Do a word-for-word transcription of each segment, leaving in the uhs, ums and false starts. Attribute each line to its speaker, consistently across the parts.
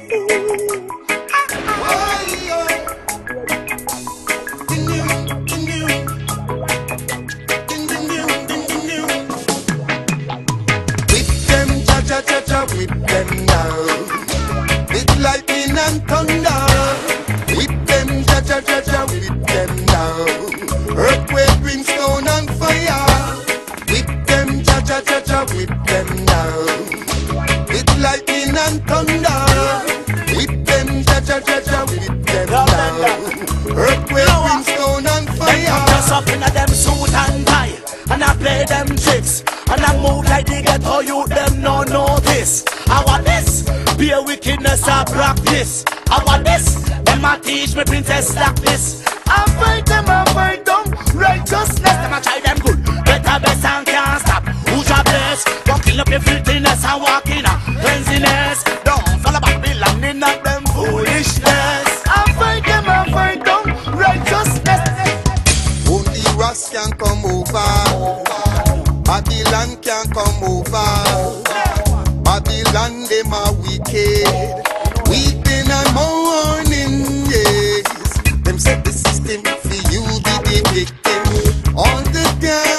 Speaker 1: Whip them down with lightning and thunder. Whip them, ja ja ja ja, whip them down. Earthquake, brimstone and fire. Whip them, ja ja ja ja, whip them down with lightning and thunder. Whip them, ja ja ja ja, whip them down. Earthquake, brimstone and fire.
Speaker 2: Dress up in a them suit and tie, and I play them tricks, and I move like they get all you them no notice. I want this, be a wickedness I practice. I want this, them a teach me princess like this. I fight them, I fight them, righteousness. Them a try them good, better best and can't stop. Who's your bless? Walking up your filthiness and walking up cleanliness. Don't fall about me landing at them foolishness. I fight them, I fight them, righteousness.
Speaker 1: Only Ras can come over, Babylon can come over. Babylon, them are wicked, weeping and mourning, yes. Them set the system for you be the victim all the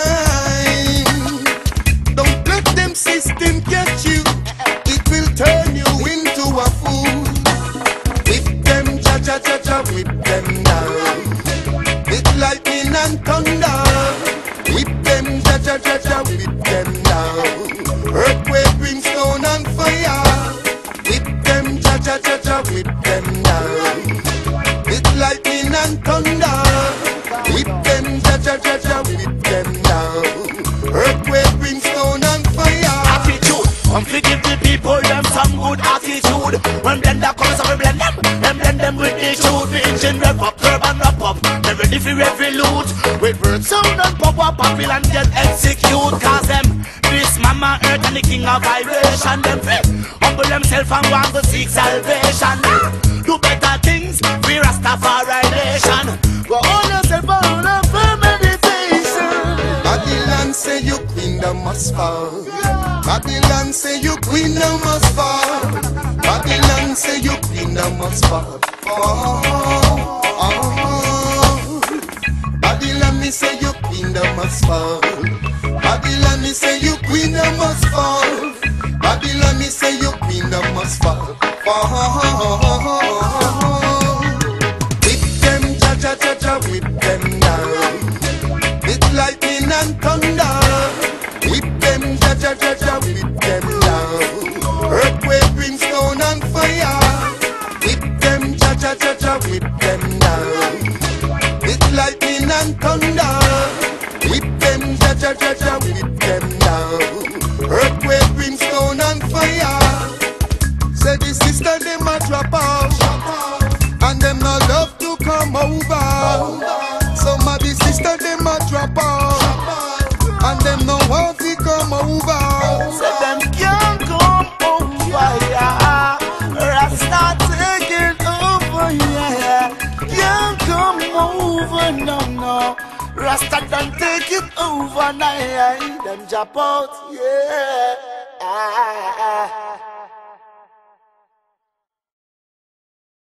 Speaker 1: time. Don't let them system catch you, it will turn you into a fool. Whip them, ja ja ja ja, whip them down with lightning and thunder. Whip them, ja ja ja ja, whip them down. Earthquake, brimstone and fire. Whip them, ja ja ja ja, whip them down with lightning and thunder. Whip them, ja ja ja ja, whip them down. Earthquake, brimstone and fire.
Speaker 2: Attitude, come to give the people them some good attitude. When blender comes up, we blend them, them blend them with the truth. The engine rev up, curb and wrap up, they ready for every loot. With word sound and pop up, appeal and get execute. Cause them this mama earth and the king of vibration. Them fit, humble themselves and want to seek salvation. Do better things, we Rastafari nation. Go on yourself on a firm meditation.
Speaker 1: Babylon say you kingdom must fall. Babylon say you kingdom must fall. Babylon say you kingdom must fall. Oh, oh. Babylon me say you kingdom must fall. Babylon me say you kingdom must fall. Babylon me say you kingdom must fall. Fall. Whip them, ja ja ja ja, whip them down with lightning and thunder. Whip them, ja ja ja ja, whip them down. Earthquake, brimstone and fire. Whip them, ja ja ja ja, whip them down with lightning and thunder. Whip them, ja ja ja ja, whip them down. Earthquake, brimstone and fire. Say the sister them a drop off, and them not love to come over. Some of the sister them a drop off, and them no want to come over.
Speaker 2: Say them can't come over, yeah. Rasta taking over, yeah. Can't come over, no, no. Rasta done take it over, nah, yeah. Them drop out, yeah.